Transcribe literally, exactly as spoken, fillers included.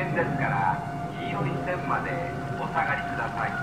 険ですから黄色い線までお下がりください。